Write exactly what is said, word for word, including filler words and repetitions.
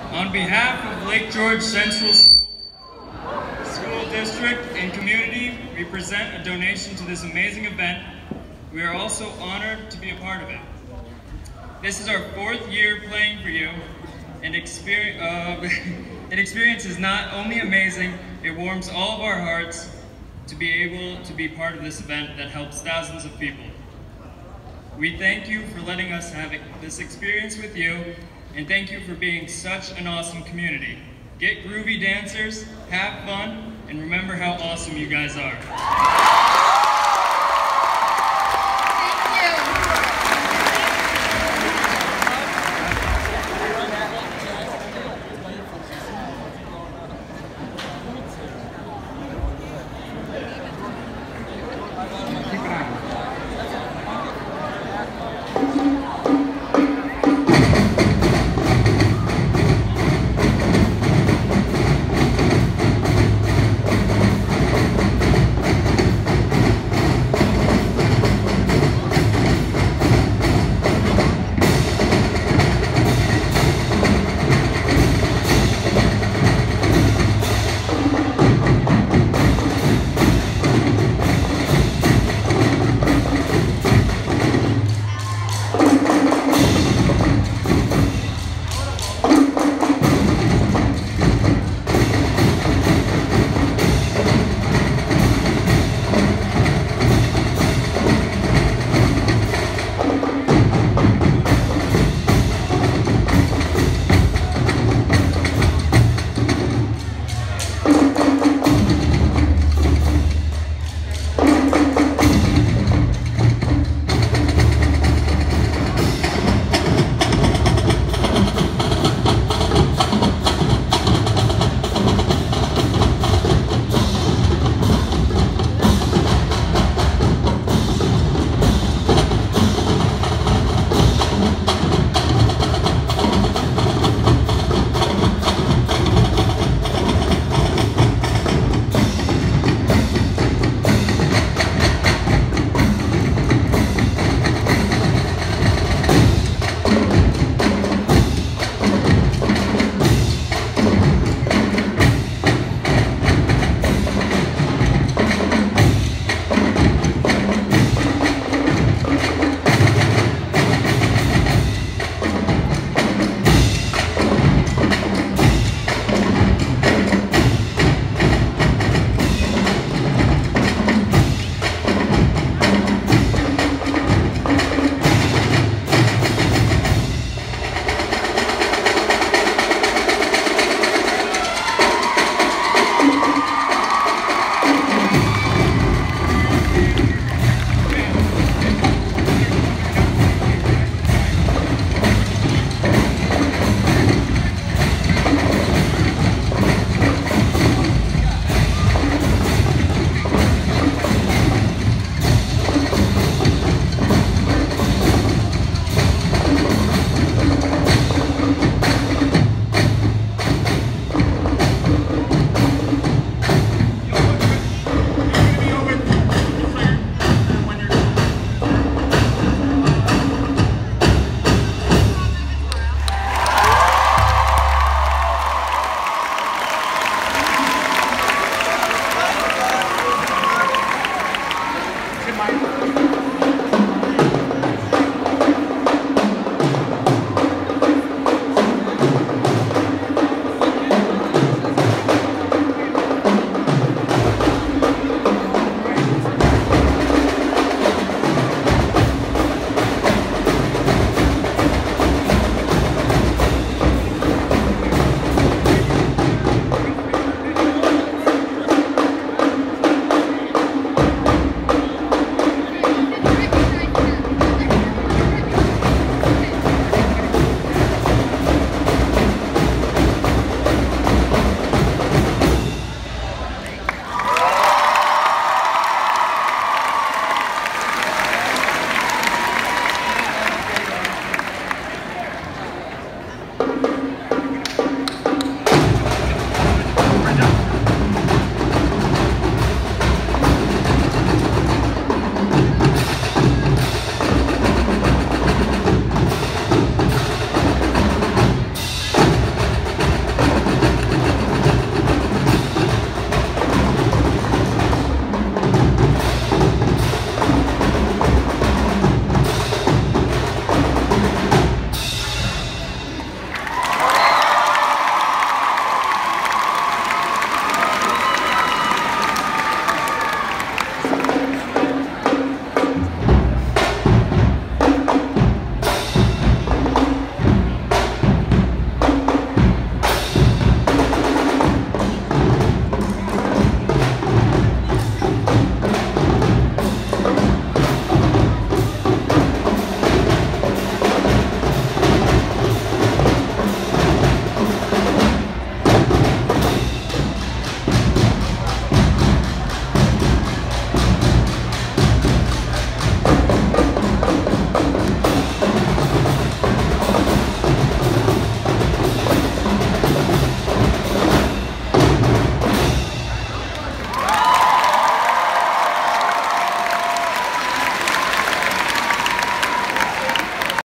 On behalf of Lake George Central School, School District and community, we present a donation to this amazing event. We are also honored to be a part of it. This is our fourth year playing for you, and experience, uh, an experience is not only amazing, it warms all of our hearts to be able to be part of this event that helps thousands of people. We thank you for letting us have this experience with you, and thank you for being such an awesome community. Get groovy dancers, have fun, and remember how awesome you guys are.